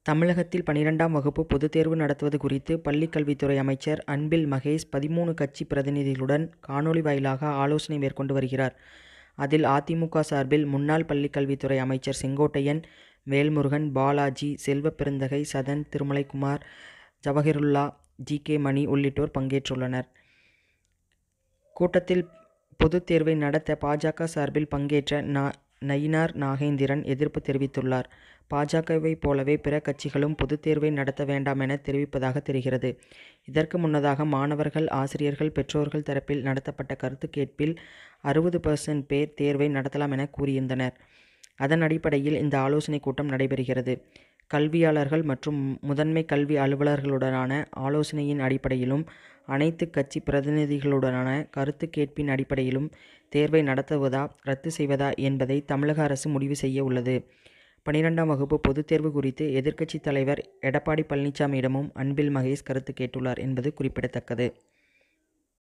தமிழகத்தில் 12ஆம் வகுப்பு பொதுத் தேர்வு நடத்துவது குறித்து பள்ளிக் கல்வித்துறை அமைச்சர் அன்பில் மகேஷ் 13 கட்சி பிரதிநிதிகளுடன் காணொலி வாயிலாக ஆலோசனை மேற்கொண்டு வருகிறார். அதில் அதிமுக சார்பில் முன்னாள் பள்ளிக் கல்வித்துறை அமைச்சர் செங்கோட்டையன், வேல்முருகன், பாலாஜி, செல்வப்பெருந்தகை, சதன், திருமலைக்குமார், ஜவஹிருல்லா, ஜி.கே. மணி உள்ளிட்டோர் பங்கேற்றுள்ளனர். கூட்டத்தில் பொதுத் தேர்வை நடத்த பாஜக சார்பில் பங்கேற்ற நயினார் நாகேந்திரன் எதிர்ப்பு தெரிவித்துள்ளார். பாஜகவை போலவே பிற கட்சிகளும் பொதுத் தேர்வை நடத்த வேண்டாம் என தெரிவிப்பதாக தெரிகிறது. இதற்கு முன்னதாக மாணவர்கள், ஆசிரியர்கள், பெற்றோர்கள் தரப்பில் நடத்தப்பட்ட கருத்து கேட்பில் 60% பேர் தேர்வை நடத்தலாம் என கூறியிருந்தனர். அதன் அடிப்படையில் இந்த ஆலோசனை கூட்டம் நடைபெறுகிறது. கல்வியாளர்கள் மற்றும் முதன்மை கல்வி அலுவலர்களுடனான ஆலோசனையின் அடிப்படையிலும் அனைத்து கட்சி பிரதிநிதிகளுடனான கருத்து கேட்பின் அடிப்படையிலும் தேர்வை நடத்துவதா ரத்து செய்வதா என்பதை தமிழக அரசு முடிவு செய்ய உள்ளது. 12ஆம் வகுப்பு பொதுத் தேர்வு குறித்து எதிர்க்கட்சித் தலைவர் எடப்பாடி பழனிசாமியிடமும் அன்பில் மகேஷ் கருத்து கேட்டுள்ளார் என்பது குறிப்பிடத்தக்கது.